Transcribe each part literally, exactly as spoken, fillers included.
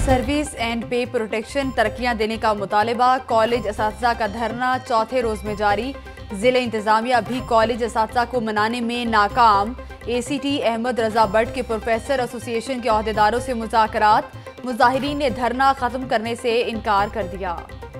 Service and pay protection तरक्कियां देने का मुतालबा, कॉलेज असातिज़ा का धरना चौथे रोज में जारी। जिले इंतजामिया भी कॉलेज असातिज़ा को मनाने में नाकाम। A C T Ahmad Raza Butt के प्रोफेसर एसोसिएशन के अहदेदारों से मुज़ाकरात, मुजाहिरीन ने धरना खत्म करने से इनकार कर दिया।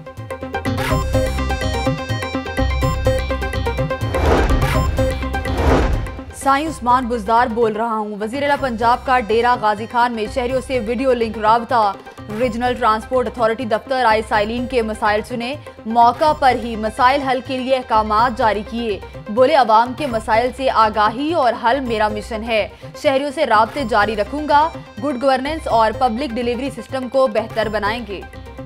साईं उस्मान बुजदार बोल रहा हूँ। वज़ीर आला पंजाब का डेरा गाजी खान में शहरियों से वीडियो लिंक राबता। रीजनल ट्रांसपोर्ट अथॉरिटी दफ्तर आए साइलिन के मसाइल सुने, मौका पर ही मसाइल हल के लिए अहकामात जारी किए। बोले अवाम के मसाइल से आगाही और हल मेरा मिशन है। शहरियों से राब्ते जारी रखूंगा। गुड गवर्नेंस और पब्लिक डिलीवरी सिस्टम को बेहतर बनाएंगे।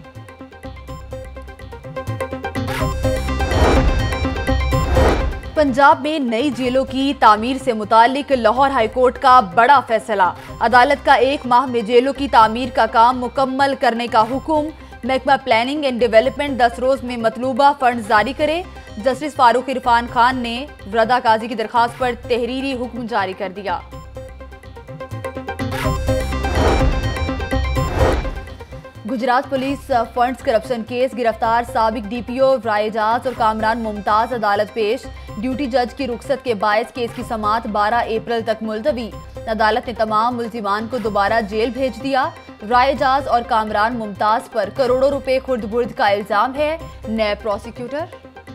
पंजाब में नई जेलों की तामीर से मुतालिक लाहौर हाईकोर्ट का बड़ा फैसला। अदालत का एक माह में जेलों की तामीर का काम मुकम्मल करने का हुक्म। महकमा प्लानिंग एंड डेवलपमेंट दस रोज में मतलूबा फंड जारी करे। जस्टिस फारूक इरफान खान ने रदा काजी की दरखास्त पर तहरीरी हुक्म जारी कर दिया। Gujrat police funds corruption case, गिरफ्तार साबिक डी पी ओ रायजाज और कामरान मुमताज अदालत पेश। ड्यूटी जज की रुखसत के बायस केस की समाअत बारह अप्रैल तक मुलतवी। अदालत ने तमाम मुल्जिमान को दोबारा जेल भेज दिया। रायजाज और कामरान मुमताज पर करोड़ों रुपए खुर्द बुर्द का इल्जाम है। नए प्रोसिक्यूटर।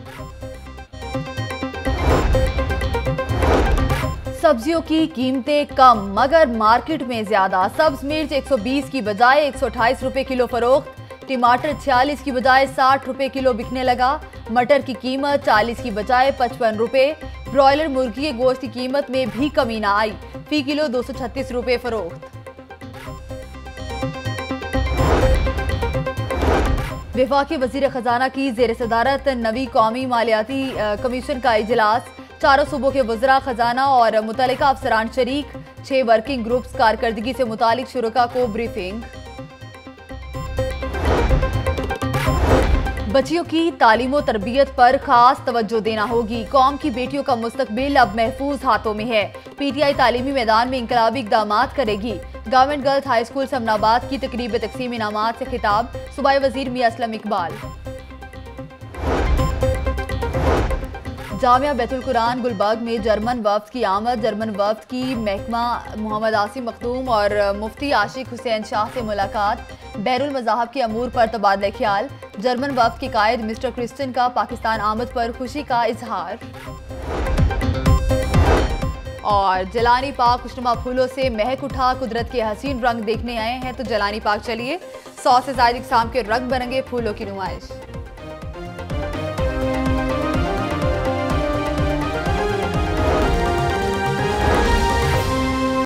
सब्जियों की कीमतें कम मगर मार्केट में ज्यादा। सब्ज मिर्च एक सौ बीस की बजाय एक सौ अट्ठाईस रुपए किलो फरोख्त। टमाटर छियालीस की बजाय साठ रुपए किलो बिकने लगा। मटर की कीमत चालीस की बजाय पचपन रुपए। ब्रॉयलर मुर्गी के गोश्त की कीमत में भी कमी ना आई, फी किलो दो सौ छत्तीस रुपए फरोख्त। वफाकी वजीर खजाना की जेर सदारत नवी कौमी मालियाती कमीशन का इजलास। चारों सूबों के वज़रा खजाना और मुतल्लिका अफसरान शरीक। छह वर्किंग ग्रुप्स कारकर्दगी से मुतालिक शुरका को ब्रीफिंग। बच्चियों की तालीम और तरबियत पर खास तवज्जो देना होगी। कौम की बेटियों का मुस्तकबिल अब महफूज हाथों में है। पी टी आई तालीमी मैदान में इंकलाबी इक़दामात करेगी। Government girls high school Samanabad की तकरीब तकसीम इनामात से खिताब, सूबाई वजीर मियां असलम इकबाल। जामिया बैतुल कुरान गुलबर्ग में जर्मन वफ्द की आमद। जर्मन वफ्द की महकमा मोहम्मद आसिम मखदूम और मुफ्ती आशिक हुसैन शाह से मुलाकात। बैरुल मज़ाहब के अमूर पर तबादला ख्याल। जर्मन वफ्द के कायद मिस्टर क्रिस्टन का पाकिस्तान आमद पर खुशी का इजहार। और जलानी पाक खुशनुमा फूलों से महक उठा, कुदरत के हसीन रंग देखने आए हैं तो जलानी पाक चलिए। सौ से ज्यादा इकसाम के रंग बरंगे फूलों की नुमाइश।